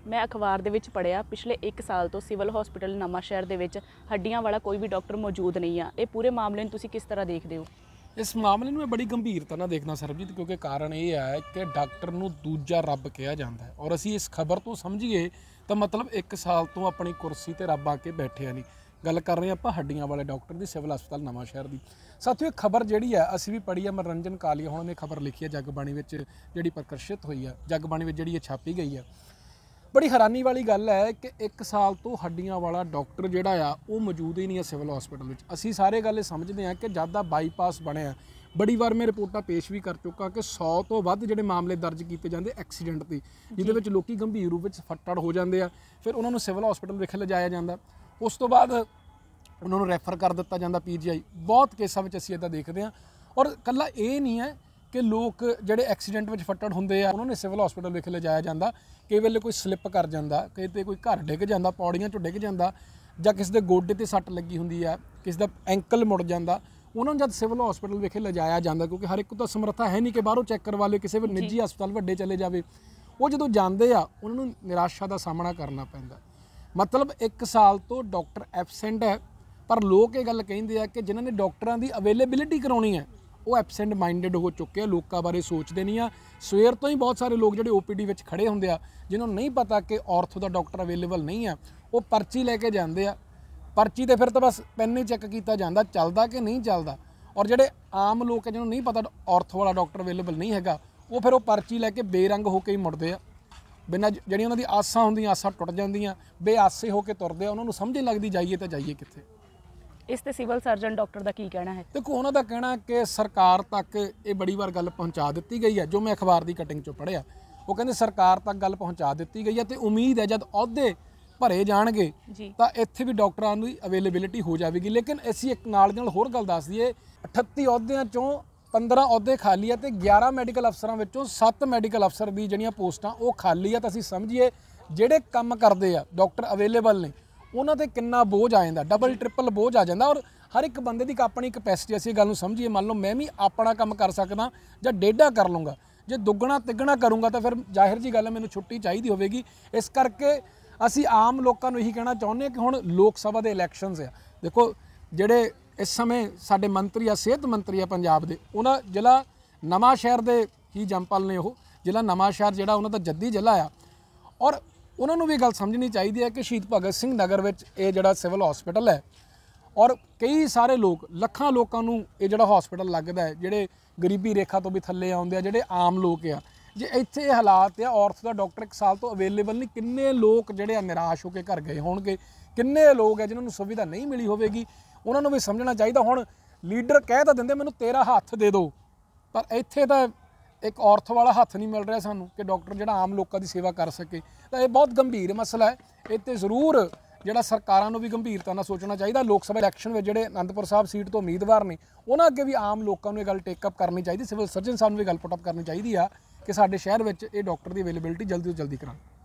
मैं अखबार ਦੇ ਵਿੱਚ ਪੜਿਆ ਪਿਛਲੇ 1 ਸਾਲ ਤੋਂ ਸਿਵਲ ਹਸਪੀਟਲ ਨਵਾਂ ਸ਼ਹਿਰ ਦੇ ਵਿੱਚ ਹੱਡੀਆਂ ਵਾਲਾ ਕੋਈ ਵੀ ਡਾਕਟਰ ਮੌਜੂਦ ਨਹੀਂ ਆ। ਇਹ ਪੂਰੇ ਮਾਮਲੇ ਨੂੰ ਤੁਸੀਂ ਕਿਸ ਤਰ੍ਹਾਂ ਦੇਖਦੇ ਹੋ? इस मामले में बड़ी गंभीरता नाल देखना सरबजीत, क्योंकि कारण ये है कि डॉक्टर नूं दूजा रब कहा जाता है और असी इस खबर तो समझिए तो मतलब 1 साल तो अपनी कुर्सी ते रब आके बैठे नहीं। गल कर रहे हैं आप हड्डियां वाले डॉक्टर की सिविल हस्पताल नवां शहर की। साथियों एक खबर जी है असी भी पढ़ी है, मनोरंजन कालिया हुणां ने खबर लिखी है जगबाणी में जी प्रकाशित हुई है, जगबाणी में जी छापी गई है। बड़ी हैरानी वाली गल है कि 1 साल तो हड्डियां वाला डॉक्टर जिहड़ा आ वो मौजूद ही नहीं है सिविल हॉस्पिटल में। असी सारे गल समझते हैं कि जद दा बाईपास बनया, बड़ी बार मैं रिपोर्टां पेश भी कर चुका कि 100 तो वध जिहड़े मामले दर्ज किए जाते एक्सीडेंट के, जिहदे विच लोकी गंभीर रूप में फट्टड़ हो जाते हैं, फिर उन्होंने सिविल हॉस्पिटल विखे लिजाया जाता, उस तो बाद उन्होंने रैफर कर दिता जाता PGI। बहुत केसां विच असीं इदां देखदे हां। और कल्ला ये नहीं है कि लोग जिहड़े एक्सीडेंट में फट्टड़ हुंदे आ उन्होंने सिविल हॉस्पिटल विखे लिजाया जाता, कई वेले कोई स्लिप कर जाता, किते कोई घर डिग जाता, पौड़ियां चों डिग जाता, जां किसी दे गोडे ते सੱਟ लगी हुंदी है, किसी दा एंकल मुड़ जाता, उन्होंने जब सिविल हॉस्पिटल विखे लिजाया जाता, क्योंकि हर एक को तो समर्था है नहीं कि बाहरों चैक करवा लो, किसी भी निजी हस्पताल वड्डे चले जावे, वो जो जाते आ उन्होंने निराशा का सामना करना पैंदा। मतलब 1 साल तो डॉक्टर एबसेंट है, पर लोग ये गल कहिंदे आ कि जिन्होंने डॉक्टरां दी अवेलेबिलिटी कराउणी है वो एबसेंट माइंडेड हो चुके हैं, लोगों बारे सोचते नहीं आ। सवेर तो ही बहुत सारे लोग जो OPD में खड़े होंगे आ, जिन्होंने नहीं पता कि ऑर्थो का डॉक्टर अवेलेबल नहीं है, वो पर्ची लैके जाते हैं, पर्ची तो फिर तो बस पेन ही चैक किया जाता चलता कि नहीं चलता। और जोड़े आम लोग है जिन्होंने नहीं पता ऑर्थो वाला डॉक्टर अवेलेबल नहीं है, वो फिर वो पर्ची लैके बेरंग होकर ही मुड़ते हैं, बिना जी उन्होंने आसा होंदियां आसा टुट जांदियां, बेआसे होकर तुरते हैं, उन्होंने समझ नहीं लगती जाइए तो जाइए कित्थे। इस ते सिविल सर्जन डॉक्टर का की कहना है? देखो उन्होंने कहना है कि सरकार तक ये बड़ी बार गल पहुँचा दी गई है, जो मैं अखबार की कटिंग चो पढ़िया वो कहते सरकार तक गल पहुँचा दी गई है, तो उम्मीद है जब अहुदे भरे जाणगे तो इत्थे भी डॉक्टरां की अवेलेबिलिटी हो जाएगी। लेकिन असीं एक नाल होर गल दस दईए, 38 अहुदियां चों 15 अहुदे खाली है, तो 11 मैडिकल अफसरां विचों 7 मैडिकल अफसर की जिहड़ियां पोस्टां वो खाली है। तो असीं समझिए जिहड़े काम करते आ डॉक्टर अवेलेबल ने उन्होंने ते कितना बोझ आ जाता, डबल ट्रिपल बोझ आ जाता। और हर एक बंदे की अपनी कैपेसिटी, असीं गल समझिए, मान लो मैं भी अपना काम कर सकदा जां डेढ़ा कर लूँगा, जे दुगना तिगना करूँगा तो फिर जाहिर जी गल है मैनूं छुट्टी चाहिए होगी। इस करके असीं आम लोगों को यही कहना चाहुंदे कि हुण लोक सभा के इलैक्शनस आ, देखो जिहड़े इस समय साडे मंत्री आ, सेहत मंत्री आ पंजाब दे, उन्हां जिला नवां शहर दे ही जंपल ने, वो जिला नवां शहर जिहड़ा उन्हां दा जद्दी जिला आ। और उन्होंने भी गल समझनी चाहिए है कि शहीद भगत सिंह नगर में ये जड़ा सिविल हॉस्पिटल है और कई सारे लोग लखां लोगों को ये जड़ा हॉस्पिटल लगता है, जोड़े गरीबी रेखा तो भी थले आउंदे आ, जोड़े आम लोग आ, जे इत्थे हालात आ ऑर्थो का डॉक्टर 1 साल तो अवेलेबल नहीं, किन्ने लोग जोड़े निराश होकर घर गए होणगे, किन्ने लोग है जिन्होंने सुविधा नहीं मिली होगी। उन्होंने भी समझना चाहिए। हुण लीडर कह तो देंदे मैनूं तेरा हाथ दे दो, पर इत्थे तो एक ऑर्थो वाला हाथ नहीं मिल रहा सानू कि डॉक्टर जो आम लोगों की सेवा कर सके। तो यह बहुत गंभीर मसला है, ये जरूर जो सरकारों को भी गंभीरता नाल सोचना चाहिए। लोक सभा इलैक्शन में जोड़े आनंदपुर साहब सीट तो उम्मीदवार ने उन्होंने अगे भी आम लोगों को यह गल टेकअप करनी चाहिए, सिविल सर्जन साहब भी गल पुटअप करनी चाहिए कि साडे शहर में ये डॉक्टर की अवेलेबिलिटी जल्दी तो जल्दी कराएं।